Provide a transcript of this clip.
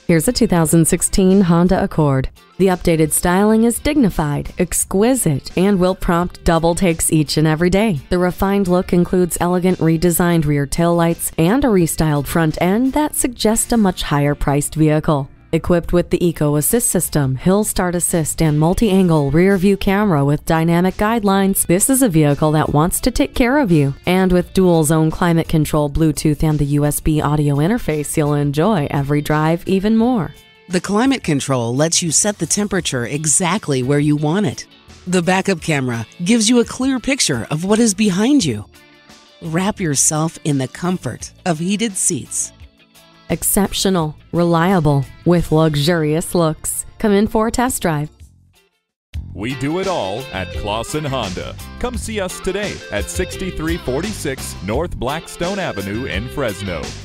Here's a 2016 Honda Accord. The updated styling is dignified, exquisite, and will prompt double takes each and every day. The refined look includes elegant redesigned rear taillights and a restyled front end that suggests a much higher-priced vehicle. Equipped with the Eco Assist system, Hill Start Assist, and multi-angle rear-view camera with dynamic guidelines, this is a vehicle that wants to take care of you. And with dual-zone climate control, Bluetooth, and the USB audio interface, you'll enjoy every drive even more. The climate control lets you set the temperature exactly where you want it. The backup camera gives you a clear picture of what is behind you. Wrap yourself in the comfort of heated seats. Exceptional, reliable, with luxurious looks. Come in for a test drive. We do it all at Clausen Honda. Come see us today at 6346 North Blackstone Avenue in Fresno.